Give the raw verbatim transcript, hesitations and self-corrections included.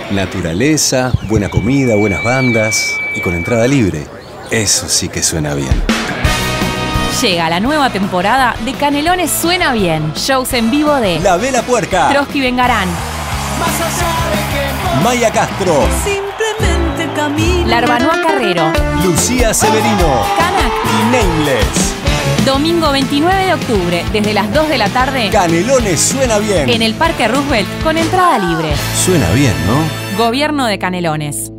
Naturaleza, buena comida, buenas bandas y con entrada libre. Eso sí que suena bien. Llega la nueva temporada de Canelones Suena Bien. Shows en vivo de La Vela Puerca, Trotsky Vengarán, Maya Castro, Simplemente camina. Larbanoa Carrero, Lucía Severino Canac. y Nameless. Domingo veintinueve de octubre, desde las dos de la tarde, Canelones Suena Bien. en el Parque Roosevelt, con entrada libre. Suena bien, ¿no? Gobierno de Canelones.